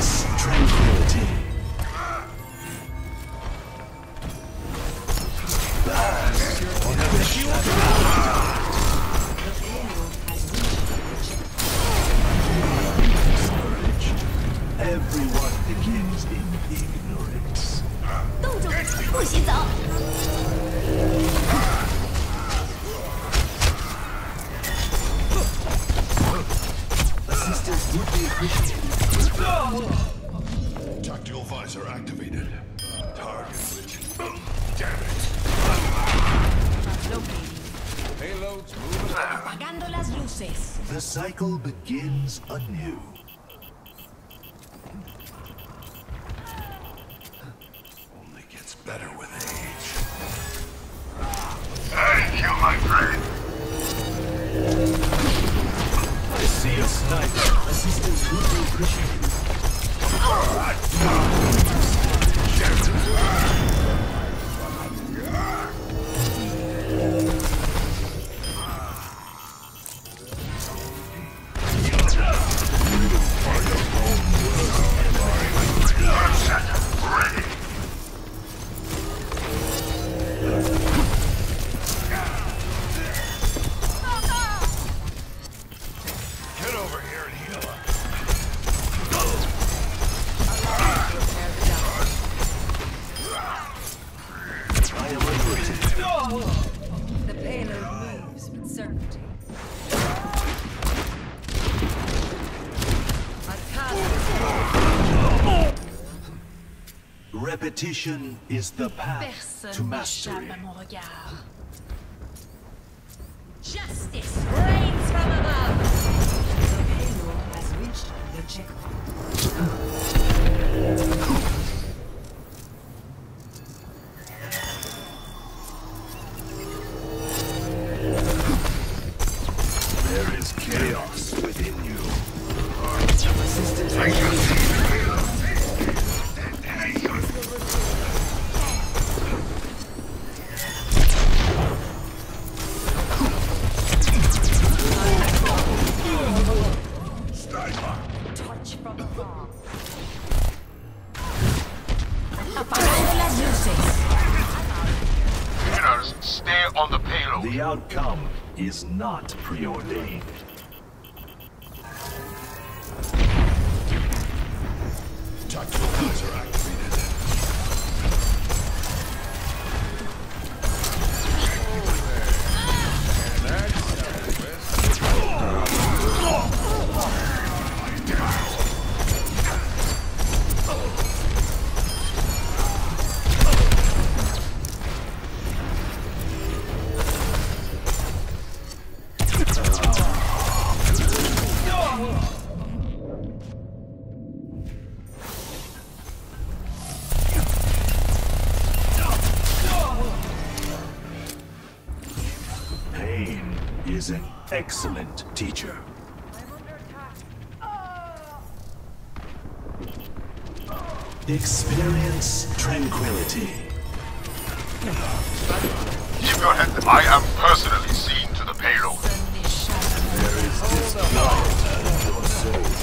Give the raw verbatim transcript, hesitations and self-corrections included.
Experience tranquility. Everyone begins in ignorance. 动作不许走。 Assistance would be appreciated. Tactical visor activated. Target rich. Damn it. Payloads moving. Apagando las luces. The cycle begins anew. Only gets better with age. Thank you, my friend. I see a sniper. Assistance would be appreciated. Get over here and heal up. I am liberated. The payload moves with certainty. Repetition is the path to Personne mastery. n'échappe à mon regard. Justice reigns from above. The payload has reached the checkpoint. There is chaos within you. Touch from above. Apagando las luces. Winners, stay on the payload. The outcome is not preordained. Tactical visor activated. Pain is an excellent teacher. Experience tranquility. Keep your head. I am personally seen to the payload. There is disquiet in your soul.